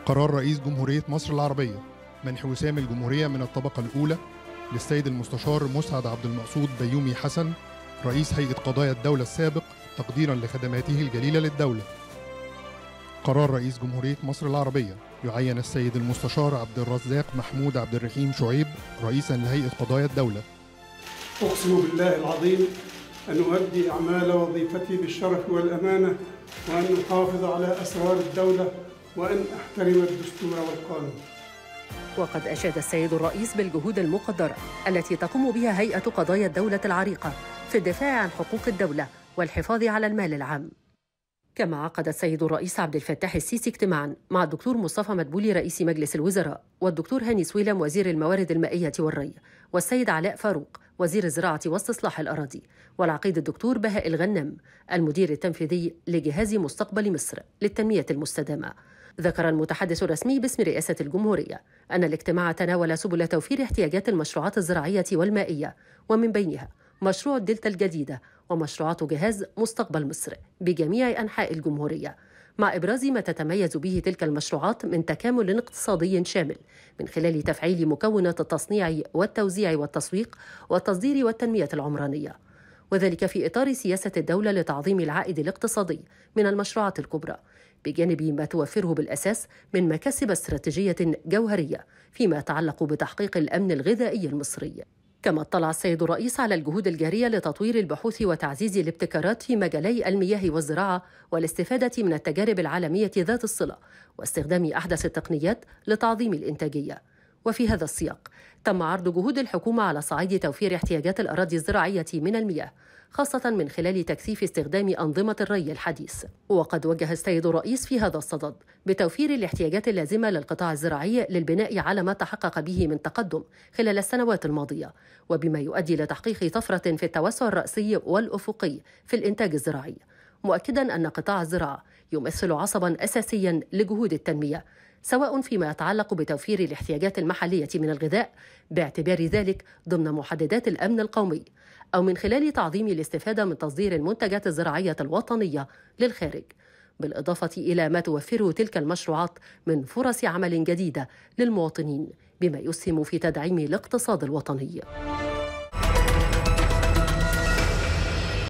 قرار رئيس جمهورية مصر العربية منح وسام الجمهورية من الطبقة الأولى للسيد المستشار مسعد عبد المقصود بيومي حسن رئيس هيئة قضايا الدولة السابق تقديرا لخدماته الجليلة للدولة. قرار رئيس جمهورية مصر العربية يعين السيد المستشار عبد الرزاق محمود عبد الرحيم شعيب رئيسا لهيئة قضايا الدولة. أقسم بالله العظيم أن أؤدي أعمال وظيفتي بالشرف والأمانة، وأن أحافظ على أسرار الدولة، وأن أحترم الدستور والقانون. وقد أشاد السيد الرئيس بالجهود المقدرة التي تقوم بها هيئة قضايا الدولة العريقة في الدفاع عن حقوق الدولة والحفاظ على المال العام. كما عقد السيد الرئيس عبد الفتاح السيسي اجتماعاً مع الدكتور مصطفى مدبولي رئيس مجلس الوزراء، والدكتور هاني سويلم وزير الموارد المائية والري، والسيد علاء فاروق وزير الزراعة واستصلاح الأراضي، والعقيد الدكتور بهاء الغنام المدير التنفيذي لجهاز مستقبل مصر للتنمية المستدامة. ذكر المتحدث الرسمي باسم رئاسة الجمهورية أن الاجتماع تناول سبل توفير احتياجات المشروعات الزراعية والمائية، ومن بينها مشروع الدلتا الجديدة ومشروعات جهاز مستقبل مصر بجميع أنحاء الجمهورية، مع إبراز ما تتميز به تلك المشروعات من تكامل اقتصادي شامل من خلال تفعيل مكونات التصنيع والتوزيع والتسويق والتصدير والتنمية العمرانية، وذلك في إطار سياسة الدولة لتعظيم العائد الاقتصادي من المشروعات الكبرى، بجانب ما توفره بالأساس من مكاسب استراتيجية جوهرية فيما يتعلق بتحقيق الأمن الغذائي المصري. كما اطلع السيد الرئيس على الجهود الجارية لتطوير البحوث وتعزيز الابتكارات في مجالي المياه والزراعة والاستفادة من التجارب العالمية ذات الصلة واستخدام أحدث التقنيات لتعظيم الإنتاجية. وفي هذا السياق تم عرض جهود الحكومة على صعيد توفير احتياجات الأراضي الزراعية من المياه، خاصة من خلال تكثيف استخدام أنظمة الري الحديث. وقد وجه السيد الرئيس في هذا الصدد بتوفير الاحتياجات اللازمة للقطاع الزراعي للبناء على ما تحقق به من تقدم خلال السنوات الماضية، وبما يؤدي لتحقيق طفرة في التوسع الرأسي والأفقي في الإنتاج الزراعي، مؤكدا أن قطاع الزراعة يمثل عصبا أساسيا لجهود التنمية، سواء فيما يتعلق بتوفير الاحتياجات المحلية من الغذاء باعتبار ذلك ضمن محددات الأمن القومي، أو من خلال تعظيم الاستفادة من تصدير المنتجات الزراعية الوطنية للخارج، بالإضافة إلى ما توفره تلك المشروعات من فرص عمل جديدة للمواطنين، بما يسهم في تدعيم الاقتصاد الوطني.